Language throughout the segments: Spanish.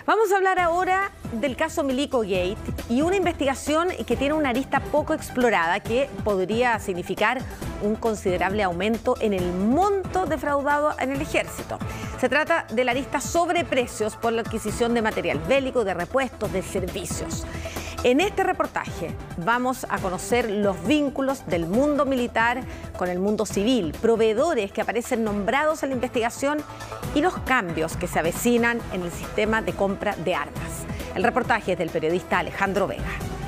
Vamos a hablar ahora del caso Milico Gate y una investigación que tiene una arista poco explorada que podría significar un considerable aumento en el monto defraudado en el ejército. Se trata de la arista sobreprecios por la adquisición de material bélico, de repuestos, de servicios. En este reportaje vamos a conocer los vínculos del mundo militar con el mundo civil, proveedores que aparecen nombrados en la investigación y los cambios que se avecinan en el sistema de compra de armas. El reportaje es del periodista Alejandro Vega.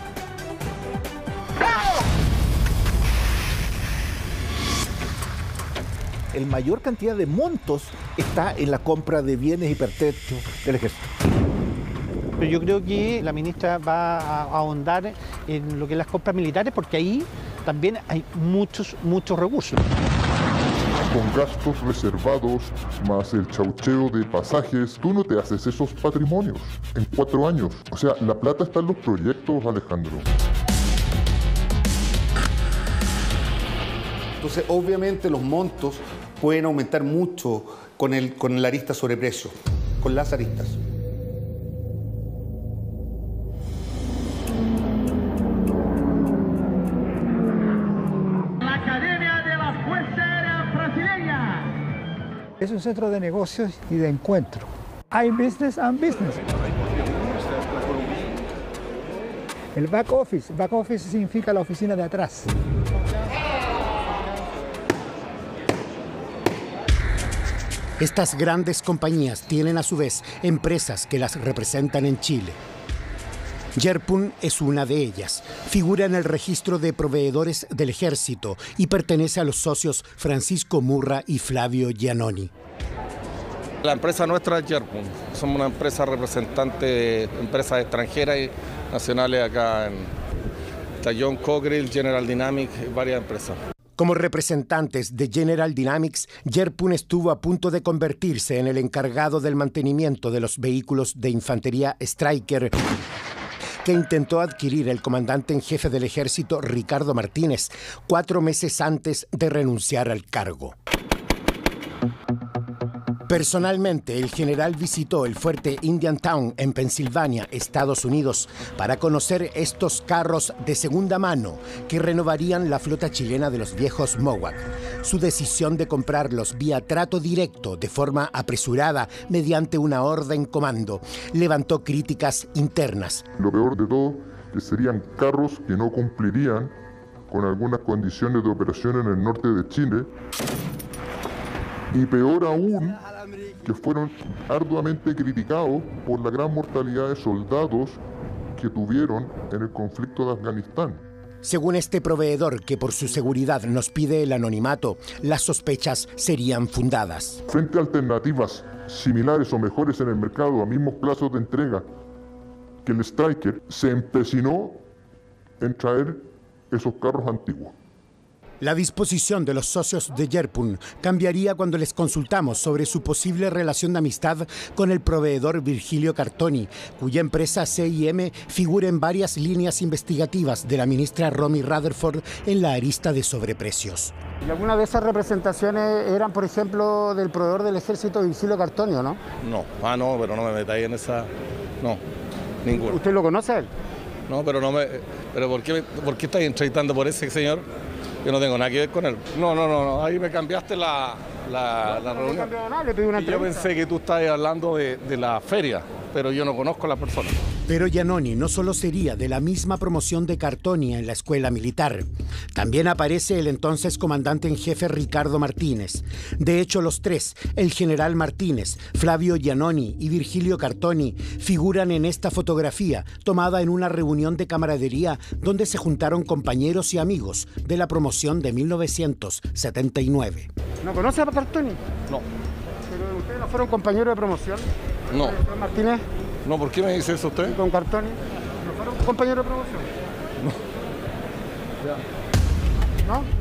La mayor cantidad de montos está en la compra de bienes y pertrechos del ejército. Pero yo creo que la ministra va a ahondar en lo que es las compras militares, porque ahí también hay muchos recursos. Con gastos reservados, más el chaucheo de pasajes, tú no te haces esos patrimonios en 4 años. O sea, la plata está en los proyectos, Alejandro. Entonces, obviamente, los montos pueden aumentar mucho con la arista sobreprecio, con las aristas. Es un centro de negocios y de encuentro. Hay business and business. El back office significa la oficina de atrás. Estas grandes compañías tienen a su vez empresas que las representan en Chile. Yerpun es una de ellas. Figura en el registro de proveedores del ejército y pertenece a los socios Francisco Murra y Flavio Giannoni. La empresa nuestra es Yerpun. Somos una empresa representante de empresas extranjeras y nacionales acá en John Cockerill, General Dynamics, varias empresas. Como representantes de General Dynamics, Yerpun estuvo a punto de convertirse en el encargado del mantenimiento de los vehículos de infantería Stryker que intentó adquirir el comandante en jefe del ejército Ricardo Martínez 4 meses antes de renunciar al cargo. Personalmente, el general visitó el fuerte Indiantown en Pensilvania, Estados Unidos, para conocer estos carros de segunda mano que renovarían la flota chilena de los viejos Mowak. Su decisión de comprarlos vía trato directo, de forma apresurada, mediante una orden comando, levantó críticas internas. Lo peor de todo, que serían carros que no cumplirían con algunas condiciones de operación en el norte de Chile. Y peor aún, que fueron arduamente criticados por la gran mortalidad de soldados que tuvieron en el conflicto de Afganistán. Según este proveedor, que por su seguridad nos pide el anonimato, las sospechas serían fundadas. Frente a alternativas similares o mejores en el mercado a mismos plazos de entrega que el Stryker, se empecinó en traer esos carros antiguos. La disposición de los socios de Yerpun cambiaría cuando les consultamos sobre su posible relación de amistad con el proveedor Virgilio Cartoni, cuya empresa CIM figura en varias líneas investigativas de la ministra Romy Rutherford en la arista de sobreprecios. ¿Y alguna de esas representaciones eran, por ejemplo, del proveedor del ejército Virgilio Cartoni, o no? No, pero no me metáis en esa... No, ninguno. ¿Usted lo conoce a él? No, pero no me... ¿Pero por qué estáis entrevistando por ese señor? Yo no tengo nada que ver con él. No, ahí me cambiaste la reunión. No cambiado nada, le pedí una entrevista. Yo pensé que tú estabas hablando de la feria, pero yo no conozco a la persona. Pero Giannoni no solo sería de la misma promoción de Cartoni en la escuela militar. También aparece el entonces comandante en jefe Ricardo Martínez. De hecho, los tres, el general Martínez, Flavio Giannoni y Virgilio Cartoni, figuran en esta fotografía tomada en una reunión de camaradería donde se juntaron compañeros y amigos de la promoción de 1979. ¿No conoce a Cartoni? No. ¿Pero ustedes no fueron compañeros de promoción? No. ¿Con Martínez? No, ¿por qué me dice eso usted? ¿Y con Cartoni? ¿No fueron compañeros de promoción? No. ¿No?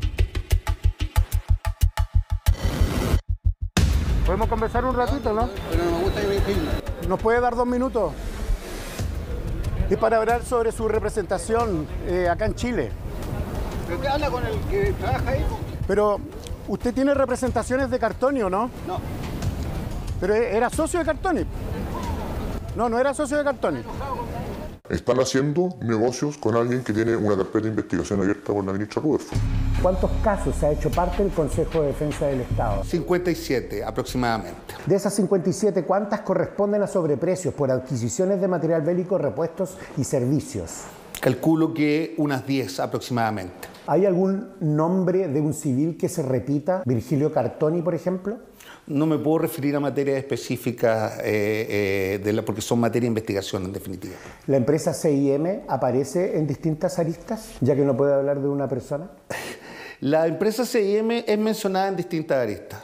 ¿Podemos conversar un ratito, no? Pero no me gusta que me filmen. ¿Nos puede dar 2 minutos? Es para hablar sobre su representación acá en Chile. ¿Pero qué habla con el que trabaja ahí? Pero usted tiene representaciones de Cartoni, ¿o no? No. Pero era socio de Cartoni. No era socio de Cartoni. Están haciendo negocios con alguien que tiene una carpeta de investigación abierta por la ministra Rutherford. ¿Cuántos casos ha hecho parte del Consejo de Defensa del Estado? 57 aproximadamente. De esas 57, ¿cuántas corresponden a sobreprecios por adquisiciones de material bélico, repuestos y servicios? Calculo que unas 10 aproximadamente. ¿Hay algún nombre de un civil que se repita? ¿Virgilio Cartoni, por ejemplo? No me puedo referir a materias específicas porque son materia de investigación en definitiva. ¿La empresa CIM aparece en distintas aristas, ya que no puede hablar de una persona? La empresa CIM es mencionada en distintas aristas.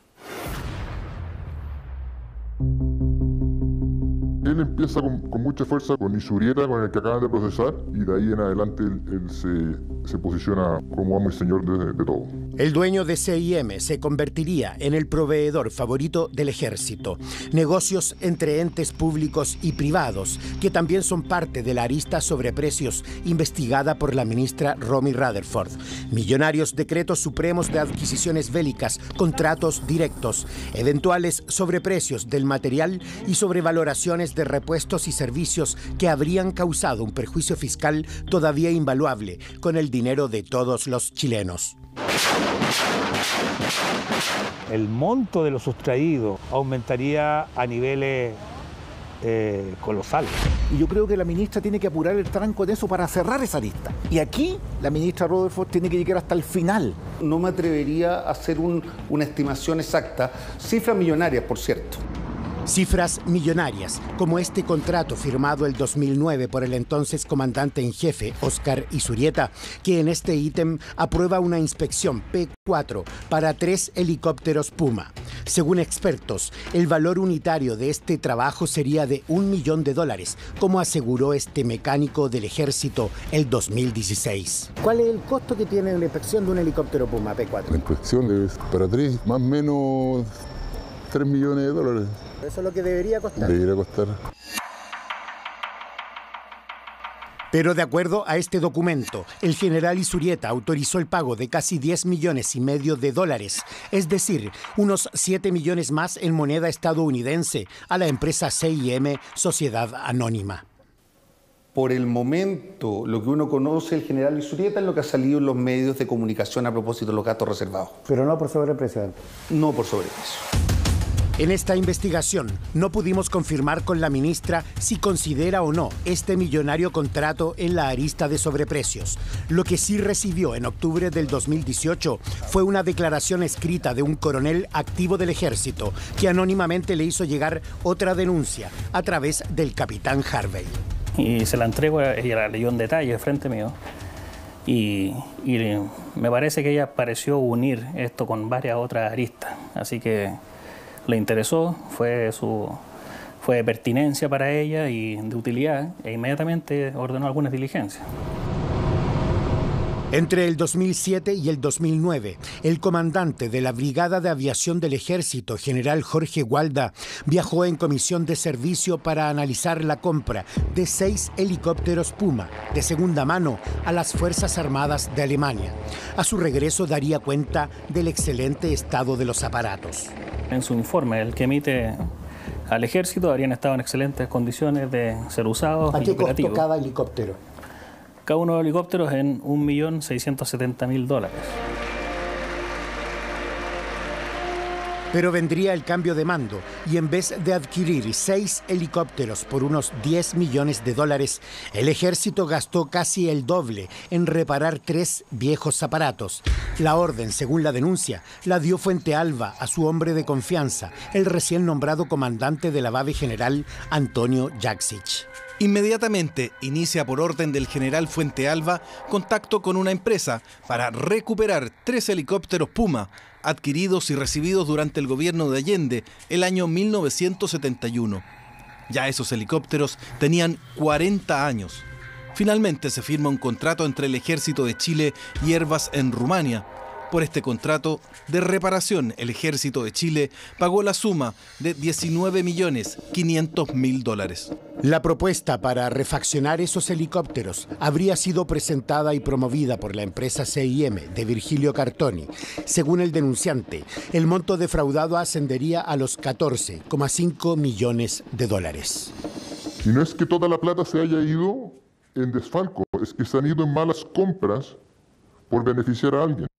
Él empieza con mucha fuerza con Isurieta, con el que acaban de procesar, y de ahí en adelante él se posiciona como amo y señor de todo. El dueño de CIM se convertiría en el proveedor favorito del ejército. Negocios entre entes públicos y privados, que también son parte de la arista sobreprecios investigada por la ministra Romy Rutherford. Millonarios decretos supremos de adquisiciones bélicas, contratos directos, eventuales sobreprecios del material y sobrevaloraciones de repuestos y servicios que habrían causado un perjuicio fiscal todavía invaluable con el dinero de todos los chilenos. El monto de lo sustraído aumentaría a niveles colosales. Y yo creo que la ministra tiene que apurar el tranco de eso para cerrar esa lista. Y aquí la ministra Rutherford tiene que llegar hasta el final. No me atrevería a hacer una estimación exacta, cifras millonarias, por cierto. Cifras millonarias, como este contrato firmado el 2009 por el entonces comandante en jefe, Óscar Isurieta, que en este ítem aprueba una inspección P4 para 3 helicópteros Puma. Según expertos, el valor unitario de este trabajo sería de $1 millón, como aseguró este mecánico del ejército el 2016. ¿Cuál es el costo que tiene la inspección de un helicóptero Puma P4? La inspección es para 3, más o menos $3 millones. Eso es lo que debería costar. Debería costar. Pero de acuerdo a este documento, el general Isurieta autorizó el pago de casi $10,5 millones, es decir, unos 7 millones más en moneda estadounidense a la empresa CIM, Sociedad Anónima. Por el momento, lo que uno conoce del general Isurieta es lo que ha salido en los medios de comunicación a propósito de los gastos reservados. Pero no por sobreprecio. No por sobreprecio. En esta investigación no pudimos confirmar con la ministra si considera o no este millonario contrato en la arista de sobreprecios. Lo que sí recibió en octubre del 2018 fue una declaración escrita de un coronel activo del ejército que anónimamente le hizo llegar otra denuncia a través del capitán Harvey. Y se la entrego, ella la leyó en detalle frente mío. Y me parece que ella pareció unir esto con varias otras aristas. Así que le interesó, fue de pertinencia para ella y de utilidad, e inmediatamente ordenó algunas diligencias. Entre el 2007 y el 2009, el comandante de la Brigada de Aviación del Ejército, general Jorge Gualda, viajó en comisión de servicio para analizar la compra de 6 helicópteros Puma de segunda mano a las Fuerzas Armadas de Alemania. A su regreso daría cuenta del excelente estado de los aparatos. En su informe, el que emite al Ejército, habrían estado en excelentes condiciones de ser usados y operativos. ¿A qué costó cada helicóptero? Cada uno de los helicópteros en $1.670.000. Pero vendría el cambio de mando y en vez de adquirir 6 helicópteros por unos $10 millones, el ejército gastó casi el doble en reparar 3 viejos aparatos. La orden, según la denuncia, la dio Fuente Alba a su hombre de confianza, el recién nombrado comandante de la BAVE general Antonio Jaksic. Inmediatamente inicia por orden del general Fuente Alba contacto con una empresa para recuperar 3 helicópteros Puma adquiridos y recibidos durante el gobierno de Allende el año 1971. Ya esos helicópteros tenían 40 años. Finalmente se firma un contrato entre el Ejército de Chile y Airbus en Rumania. Por este contrato de reparación, el Ejército de Chile pagó la suma de $19.500.000. La propuesta para refaccionar esos helicópteros habría sido presentada y promovida por la empresa CIM de Virgilio Cartoni. Según el denunciante, el monto defraudado ascendería a los $14,5 millones. Y no es que toda la plata se haya ido en desfalco, es que se han ido en malas compras por beneficiar a alguien.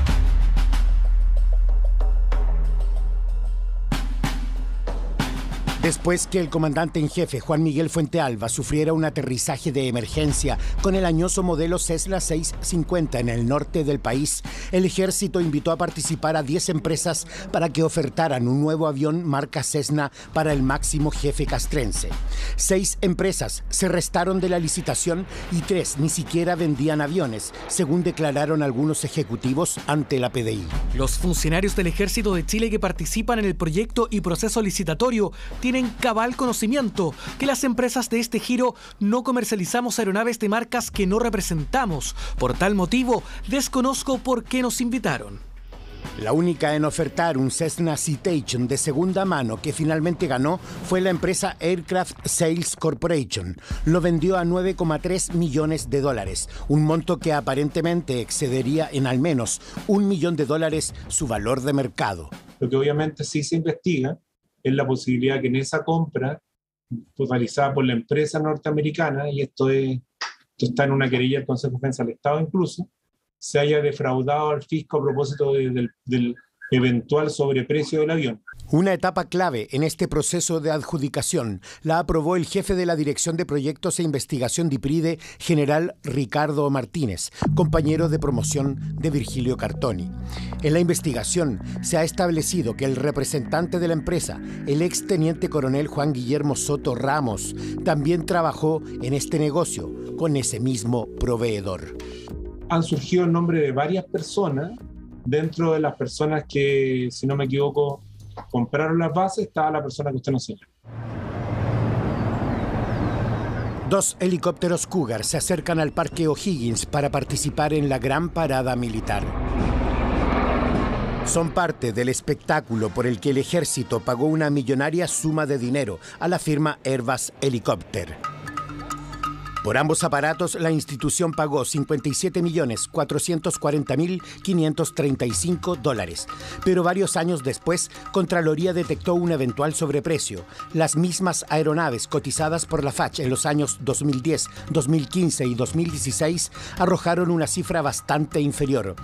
Después que el comandante en jefe, Juan Miguel Fuentealba, sufriera un aterrizaje de emergencia con el añoso modelo Cessna 650 en el norte del país, el ejército invitó a participar a 10 empresas para que ofertaran un nuevo avión marca Cessna para el máximo jefe castrense. 6 empresas se restaron de la licitación y 3 ni siquiera vendían aviones, según declararon algunos ejecutivos ante la PDI. Los funcionarios del Ejército de Chile que participan en el proyecto y proceso licitatorio tienen cabal conocimiento que las empresas de este giro no comercializamos aeronaves de marcas que no representamos. Por tal motivo, desconozco por qué nos invitaron. La única en ofertar un Cessna Citation de segunda mano que finalmente ganó fue la empresa Aircraft Sales Corporation. Lo vendió a $9,3 millones, un monto que aparentemente excedería en al menos $1 millón su valor de mercado. Lo que obviamente sí se investiga es la posibilidad que en esa compra, pues, realizada por la empresa norteamericana, y esto está en una querella del Consejo de Defensa del Estado incluso, se haya defraudado al fisco a propósito del eventual sobreprecio del avión. Una etapa clave en este proceso de adjudicación la aprobó el jefe de la Dirección de Proyectos e Investigación de IPRIDE, general Ricardo Martínez, compañero de promoción de Virgilio Cartoni. En la investigación se ha establecido que el representante de la empresa, el exteniente coronel Juan Guillermo Soto Ramos, también trabajó en este negocio con ese mismo proveedor. Han surgido el nombre de varias personas. Dentro de las personas que, si no me equivoco, compraron las bases, estaba la persona que usted nos señala. 2 helicópteros Cougar se acercan al Parque O'Higgins para participar en la gran parada militar. Son parte del espectáculo por el que el ejército pagó una millonaria suma de dinero a la firma Airbus Helicopter. Por ambos aparatos, la institución pagó $57.440.535. Pero varios años después, Contraloría detectó un eventual sobreprecio. Las mismas aeronaves cotizadas por la FACH en los años 2010, 2015 y 2016 arrojaron una cifra bastante inferior: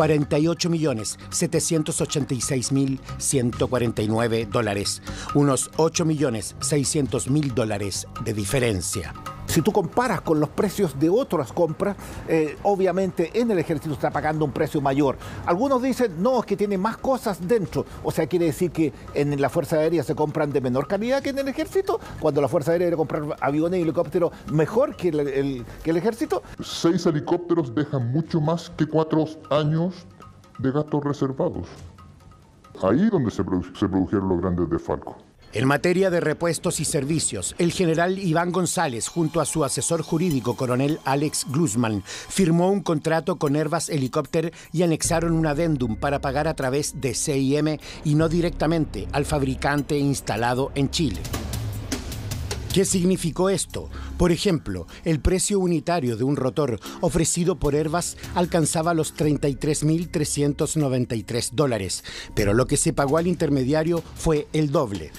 $48.786.149, unos $8.600.000 de diferencia. Si tú comparas con los precios de otras compras, obviamente en el ejército está pagando un precio mayor. Algunos dicen, no, es que tiene más cosas dentro. O sea, quiere decir que en la Fuerza Aérea se compran de menor calidad que en el ejército, cuando la Fuerza Aérea debe comprar aviones y helicópteros mejor que el ejército. 6 helicópteros dejan mucho más que 4 años de gastos reservados. Ahí es donde se produjeron los grandes desfalcos. En materia de repuestos y servicios, el general Iván González, junto a su asesor jurídico, coronel Alex Glusman, firmó un contrato con Airbus Helicopter y anexaron un adendum para pagar a través de CIM y no directamente al fabricante instalado en Chile. ¿Qué significó esto? Por ejemplo, el precio unitario de un rotor ofrecido por Airbus alcanzaba los $33.393, pero lo que se pagó al intermediario fue el doble,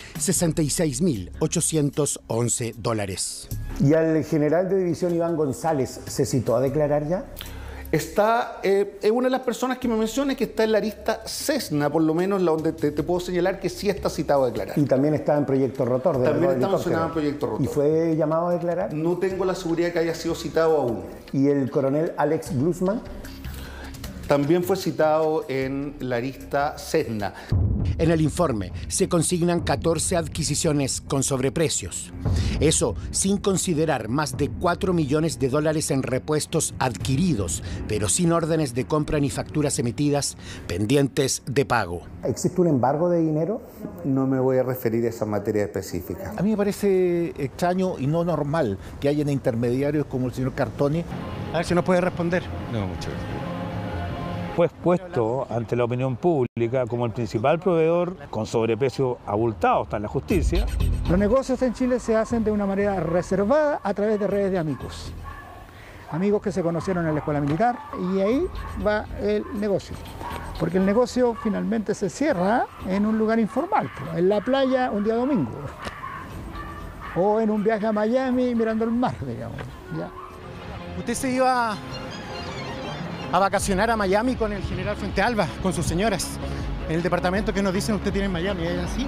$66.811. ¿Y al general de división Iván González se citó a declarar ya? Está, es una de las personas que me menciona que está en la lista Cessna, por lo menos la donde te puedo señalar que sí está citado a declarar. Y también está en Proyecto Rotor. También está mencionado en Proyecto Rotor. ¿Y fue llamado a declarar? No tengo la seguridad que haya sido citado aún. ¿Y el coronel Alex Glusman? También fue citado en la lista Cessna. En el informe se consignan 14 adquisiciones con sobreprecios. Eso sin considerar más de $4 millones en repuestos adquiridos, pero sin órdenes de compra ni facturas emitidas pendientes de pago. ¿Existe un embargo de dinero? No me voy a referir a esa materia específica. A mí me parece extraño y no normal que hayan intermediarios como el señor Cartoni. A ver si nos puede responder. No, muchas gracias. Fue expuesto ante la opinión pública como el principal proveedor con sobreprecio abultado, está en la justicia. Los negocios en Chile se hacen de una manera reservada a través de redes de amigos. Amigos que se conocieron en la escuela militar y ahí va el negocio. Porque el negocio finalmente se cierra en un lugar informal, en la playa un día domingo. o en un viaje a Miami mirando el mar, digamos. ¿Ya? Usted se iba a vacacionar a Miami con el general Fuentealba, con sus señoras, en el departamento que nos dicen usted tiene en Miami, ¿es así?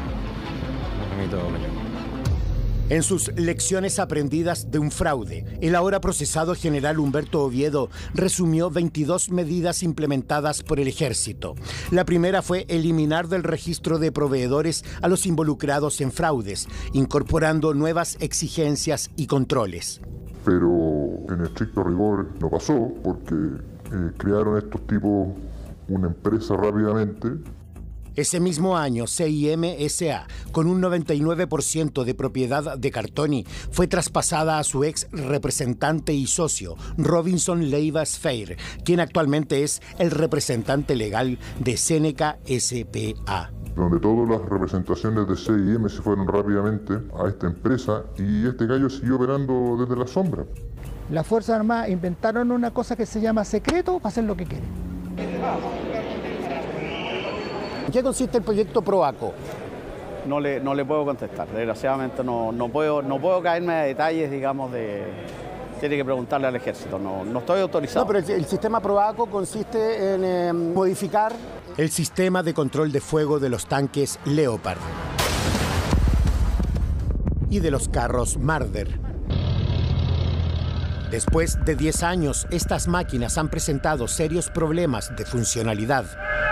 En sus lecciones aprendidas de un fraude, el ahora procesado general Humberto Oviedo resumió 22 medidas implementadas por el ejército. La primera fue eliminar del registro de proveedores a los involucrados en fraudes, incorporando nuevas exigencias y controles. Pero en estricto rigor no pasó porque crearon estos tipos una empresa rápidamente. Ese mismo año, CIM S.A., con un 99% de propiedad de Cartoni, fue traspasada a su ex representante y socio, Robinson Leiva Sfeir, quien actualmente es el representante legal de Seneca S.p.A. Donde todas las representaciones de CIM se fueron rápidamente a esta empresa y este gallo siguió operando desde la sombra. Las Fuerzas Armadas inventaron una cosa que se llama secreto para hacer lo que quieren. ¿En qué consiste el proyecto Proaco? No le puedo contestar, desgraciadamente no puedo caerme a detalles, digamos, tiene que preguntarle al ejército, no estoy autorizado. No, pero el sistema Proaco consiste en modificar el sistema de control de fuego de los tanques Leopard y de los carros Marder. Después de 10 años, estas máquinas han presentado serios problemas de funcionalidad.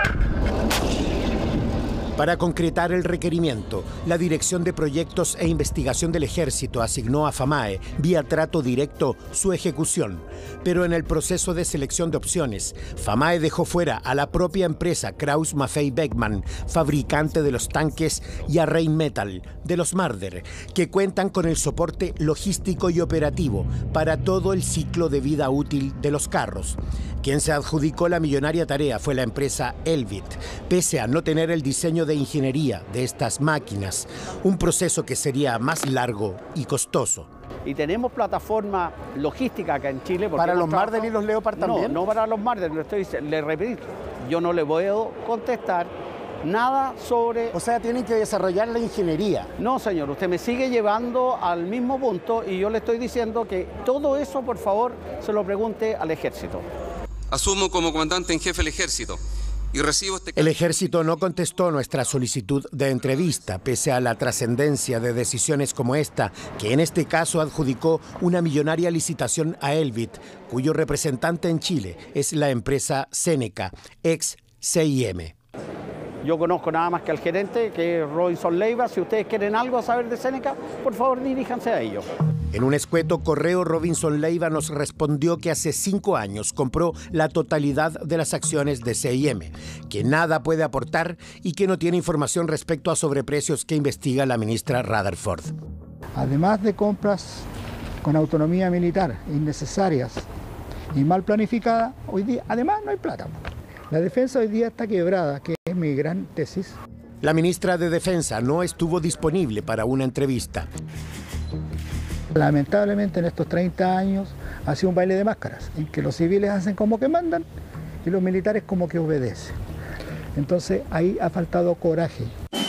Para concretar el requerimiento, la Dirección de Proyectos e Investigación del Ejército asignó a FAMAE, vía trato directo, su ejecución. Pero en el proceso de selección de opciones, FAMAE dejó fuera a la propia empresa Krauss Maffei Wegmann, fabricante de los tanques, y a Rheinmetall, de los Marder, que cuentan con el soporte logístico y operativo para todo el ciclo de vida útil de los carros. Quien se adjudicó la millonaria tarea fue la empresa Elbit, pese a no tener el diseño de ingeniería de estas máquinas, un proceso que sería más largo y costoso. Y tenemos plataforma logística acá en Chile. ¿Para los Marder y los Leopard también? No para los Marder, le repito, yo no le puedo contestar nada sobre... O sea, tienen que desarrollar la ingeniería. No, señor, usted me sigue llevando al mismo punto y yo le estoy diciendo que todo eso, por favor, se lo pregunte al ejército. Asumo como comandante en jefe del ejército y recibo este... El ejército no contestó nuestra solicitud de entrevista, pese a la trascendencia de decisiones como esta, que en este caso adjudicó una millonaria licitación a Elbit, cuyo representante en Chile es la empresa Seneca, ex CIM. Yo conozco nada más que al gerente, que es Robinson Leiva. Si ustedes quieren algo saber de Seneca, por favor diríjanse a ellos. En un escueto correo, Robinson Leiva nos respondió que hace 5 años compró la totalidad de las acciones de CIM, que nada puede aportar y que no tiene información respecto a sobreprecios que investiga la ministra Rutherford. Además de compras con autonomía militar innecesarias y mal planificadas, hoy día además no hay plata. La defensa hoy día está quebrada, que es mi gran tesis. La ministra de Defensa no estuvo disponible para una entrevista. Lamentablemente en estos 30 años ha sido un baile de máscaras, en que los civiles hacen como que mandan y los militares como que obedecen. Entonces ahí ha faltado coraje.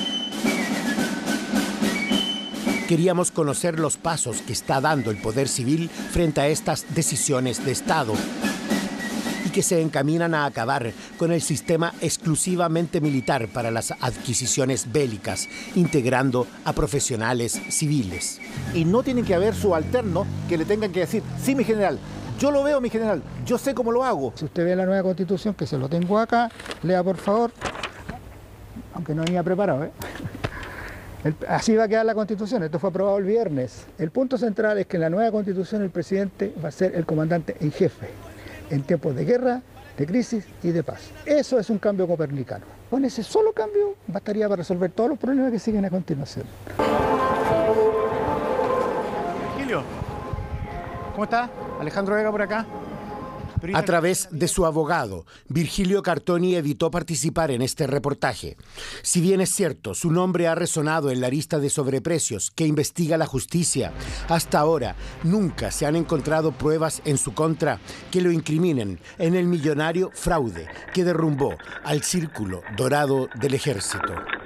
Queríamos conocer los pasos que está dando el poder civil frente a estas decisiones de Estado y que se encaminan a acabar con el sistema exclusivamente militar para las adquisiciones bélicas, integrando a profesionales civiles. Y no tiene que haber subalternos que le tengan que decir, sí, mi general, yo lo veo, mi general, yo sé cómo lo hago. Si usted ve la nueva Constitución, que se lo tengo acá, lea por favor, aunque no venía preparado, ¿eh? Así va a quedar la Constitución, esto fue aprobado el viernes. El punto central es que en la nueva Constitución el presidente va a ser el comandante en jefe, en tiempos de guerra, de crisis y de paz. Eso es un cambio copernicano. Con ese solo cambio bastaría para resolver todos los problemas que siguen a continuación. Virgilio, ¿cómo está? Alejandro Vega por acá. A través de su abogado, Virgilio Cartoni evitó participar en este reportaje. Si bien es cierto, su nombre ha resonado en la lista de sobreprecios que investiga la justicia, hasta ahora nunca se han encontrado pruebas en su contra que lo incriminen en el millonario fraude que derrumbó al Círculo Dorado del Ejército.